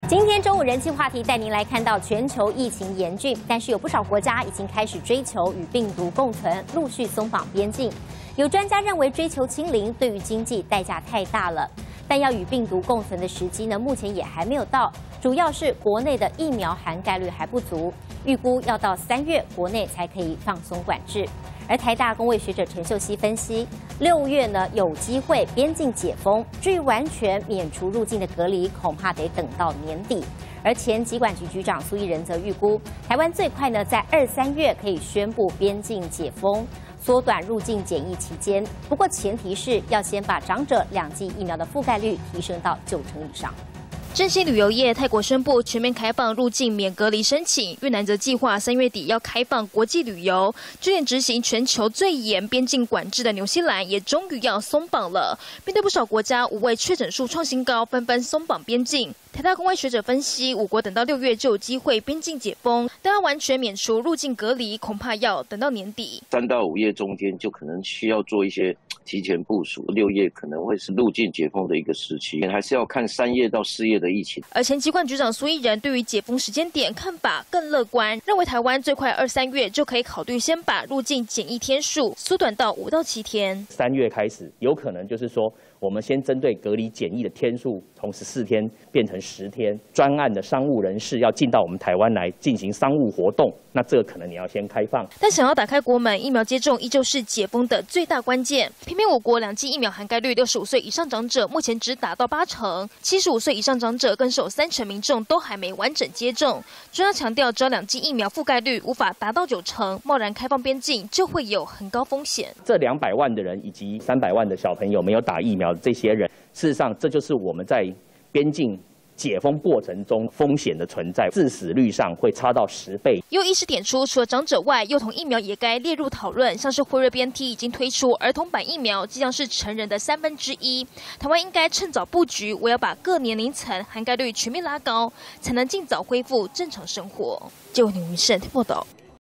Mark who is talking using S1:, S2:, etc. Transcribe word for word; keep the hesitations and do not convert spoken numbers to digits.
S1: 今天中午人气话题带您来看到全球疫情严峻，但是有不少国家已经开始追求与病毒共存，陆续松绑边境。有专家认为追求清零对于经济代价太大了，但要与病毒共存的时机呢，目前也还没有到，主要是国内的疫苗涵盖率还不足，预估要到三月国内才可以放松管制。而台大公卫学者陈秀熙分析，六月呢有机会边境解封，至于完全免除入境的隔离，恐怕得等到年底。而前疾管局局长苏益仁则预估，台湾最快呢在二三月可以宣布边境解封，缩短入境检疫期间。不过前提是要先把长者两剂疫苗的覆盖率提升到九成以上。
S2: 振兴旅游业，泰国宣布全面开放入境免隔离申请，越南则计划三月底要开放国际旅游。就连执行全球最严边境管制的纽西兰，也终于要松绑了。面对不少国家无畏确诊数创新高，纷纷松绑边境。台大公卫学者分析，我国等到六月就有机会边境解封，但要完全免除入境隔离，恐怕要等到年底。
S3: 三到五月中间就可能需要做一些提前部署，六月可能会是入境解封的一个时期，还是要看三月到四月的疫情。
S2: 而前疾管局长苏益仁对于解封时间点看法更乐观，认为台湾最快二三月就可以考虑先把入境检疫天数缩短到五到七天。
S4: 三月开始，有可能就是说，我们先针对隔离检疫的天数从十四天变成十天，专案的商务人士要进到我们台湾来进行商务活动，那这个可能你要先开放。
S2: 但想要打开国门，疫苗接种依旧是解封的最大关键。偏偏我国两剂疫苗涵盖率，六十五岁以上长者目前只达到八成，七十五岁以上长者更是有三成民众都还没完整接种。专家强调，只要两剂疫苗覆盖率无法达到九成，贸然开放边境就会有很高风险。
S4: 这两百万的人以及三百万的小朋友没有打疫苗的这些人，事实上这就是我们在边境解封过程中风险的存在，致死率上会差到十倍。
S2: 又医师点出，除了长者外，幼童疫苗也该列入讨论，像是辉瑞 B N T 已经推出儿童版疫苗，即将是成人的三分之一。台湾应该趁早布局，我要把各年龄层涵盖率全面拉高，才能尽早恢复正常生活。就由林云胜报道。